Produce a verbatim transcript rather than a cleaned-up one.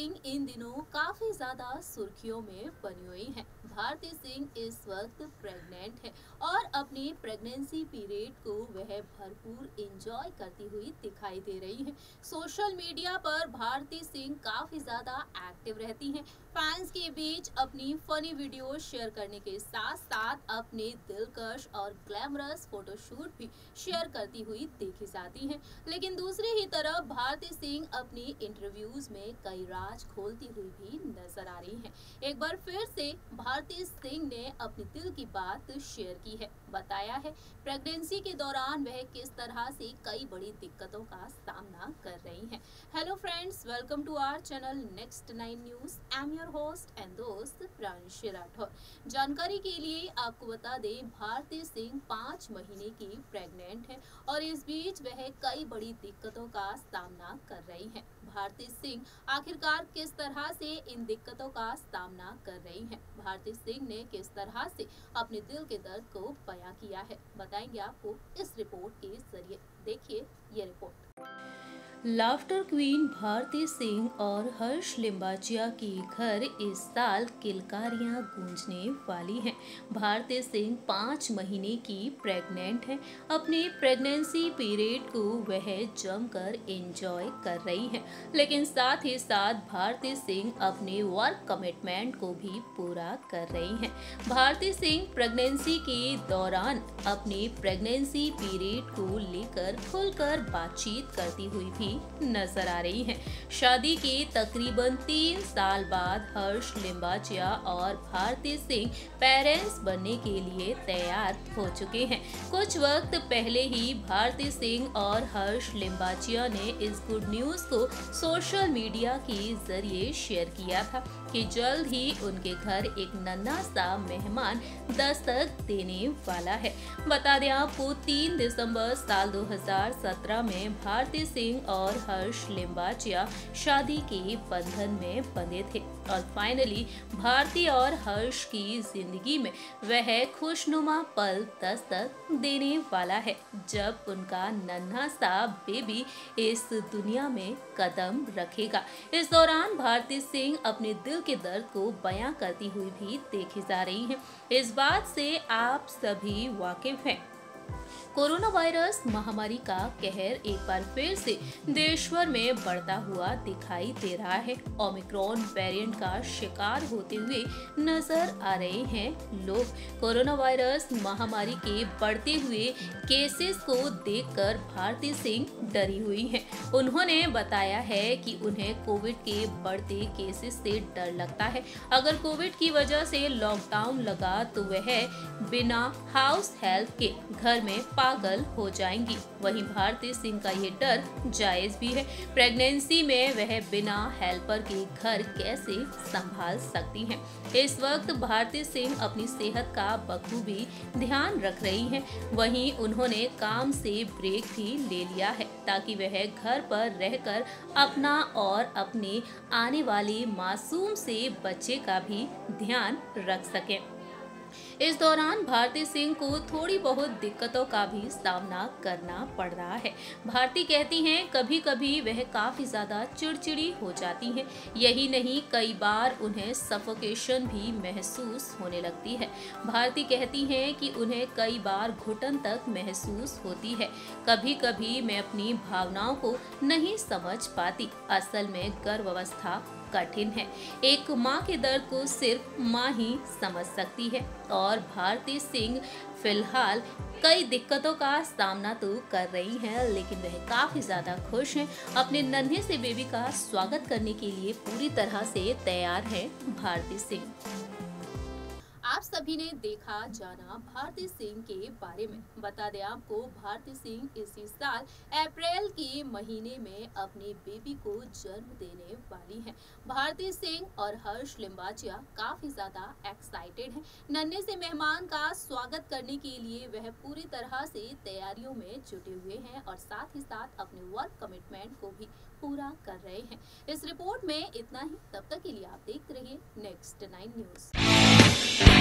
सिंह इन दिनों काफी ज्यादा सुर्खियों में बनी हुई हैं। भारती सिंह इस वक्त प्रेग्नेंट है और अपनी प्रेगनेंसी पीरियड को वह भरपूर एंजॉय करती हुई दिखाई दे रही है। सोशल मीडिया पर भारती सिंह काफी ज्यादा एक्टिव रहती हैं। फैंस के बीच अपनी फनी वीडियो शेयर करने के साथ साथ अपने दिलकश और ग्लैमरस फोटोशूट भी शेयर करती हुई देखी जाती हैं। लेकिन दूसरी ही तरफ भारती सिंह अपनी इंटरव्यूज में कई राज खोलती हुई भी नजर आ रही हैं। एक बार फिर से भारती सिंह ने अपनी दिल की बात शेयर की है। बताया है प्रेगनेंसी के दौरान वह किस तरह से कई बड़ी दिक्कतों का सामना कर रही हैं। Hello friends, welcome to our channel next nine news. I am your host and दोस्त प्रांशी राठौर। जानकारी के लिए आपको बता दें, भारती सिंह पाँच महीने की प्रेग्नेंट है और इस बीच वह कई बड़ी दिक्कतों का सामना कर रही हैं। भारती सिंह आखिरकार किस तरह से इन दिक्कतों का सामना कर रही हैं? भारती सिंह ने किस तरह से अपने दिल के दर्द को बयां किया है, बताएंगे आपको इस रिपोर्ट के जरिए। देखिए ये रिपोर्ट। लाफ्टर क्वीन भारती सिंह और हर्ष लिम्बाचिया की घर इस साल किलकारियां गूंजने वाली हैं। भारती सिंह पाँच महीने की प्रेग्नेंट है। अपने प्रेगनेंसी पीरियड को वह जमकर एंजॉय कर रही हैं, लेकिन साथ ही साथ भारती सिंह अपने वर्क कमिटमेंट को भी पूरा कर रही हैं। भारती सिंह प्रेगनेंसी के दौरान अपने प्रेगनेंसी पीरियड को लेकर खुलकर बातचीत करती हुई भी नजर आ रही हैं। शादी के तकरीबन तीन साल बाद हर्ष लिम्बाचिया और भारती सिंह पेरेंट्स बनने के लिए तैयार हो चुके हैं। कुछ वक्त पहले ही भारती सिंह और हर्ष लिम्बाचिया ने इस गुड न्यूज को सोशल मीडिया के जरिए शेयर किया था कि जल्द ही उनके घर एक नन्हा सा मेहमान दस्तक देने वाला है। बता दें आपको, तीन दिसंबर साल दो हज़ार सत्रह में भारती सिंह और हर्ष लिम्बाचिया शादी के बंधन में बंधे थे और फाइनली भारती और हर्ष की जिंदगी में वह खुशनुमा पल दस्तक देने वाला है, जब उनका नन्हा सा बेबी इस दुनिया में कदम रखेगा। इस दौरान भारती सिंह अपने दिल के दर्द को बयां करती हुई भी देखी जा रही हैं। इस बात से आप सभी वाकिफ हैं। कोरोना वायरस महामारी का कहर एक बार फिर से देश भर में बढ़ता हुआ दिखाई दे रहा है। ओमिक्रॉन वेरिएंट का शिकार होते हुए नजर आ रहे हैं लोग। कोरोना वायरस महामारी के बढ़ते हुए केसेस को देखकर भारती सिंह डरी हुई हैं। उन्होंने बताया है कि उन्हें कोविड के बढ़ते केसेस से डर लगता है। अगर कोविड की वजह से लॉकडाउन लगा तो वह बिना हाउस हेल्प के घर में पागल हो जाएंगी। वहीं भारती सिंह का ये डर जायज भी है। प्रेगनेंसी में वह बिना हेल्पर के घर कैसे संभाल सकती हैं? इस वक्त भारती सिंह अपनी सेहत का बखूबी ध्यान रख रही हैं। वहीं उन्होंने काम से ब्रेक भी ले लिया है ताकि वह घर पर रहकर अपना और अपने आने वाले मासूम से बच्चे का भी ध्यान रख सकें। इस दौरान भारती सिंह को थोड़ी बहुत दिक्कतों का भी सामना करना पड़ रहा है। भारती कहती हैं कभी कभी वह काफी ज्यादा चिड़चिड़ी हो जाती हैं। यही नहीं, कई बार उन्हें सफोकेशन भी महसूस होने लगती है। भारती कहती हैं कि उन्हें कई बार घुटन तक महसूस होती है। कभी कभी मैं अपनी भावनाओं को नहीं समझ पाती। असल में गर्भावस्था कठिन है। एक माँ के दर्द को सिर्फ माँ ही समझ सकती है और भारती सिंह फिलहाल कई दिक्कतों का सामना तो कर रही हैं, लेकिन वह काफी ज्यादा खुश हैं। अपने नन्हे से बेबी का स्वागत करने के लिए पूरी तरह से तैयार है भारती सिंह। आप सभी ने देखा जाना भारती सिंह के बारे में। बता दें आपको, भारती सिंह इसी साल अप्रैल के महीने में अपने बेबी को जन्म देने वाली हैं। भारती सिंह और हर्ष लिम्बाचिया काफी ज्यादा एक्साइटेड हैं। नन्हे से मेहमान का स्वागत करने के लिए वह पूरी तरह से तैयारियों में जुटे हुए हैं और साथ ही साथ अपने वर्क कमिटमेंट को भी पूरा कर रहे हैं। इस रिपोर्ट में इतना ही। तब तक के लिए आप देखते रहिए नेक्स्ट नाइन न्यूज।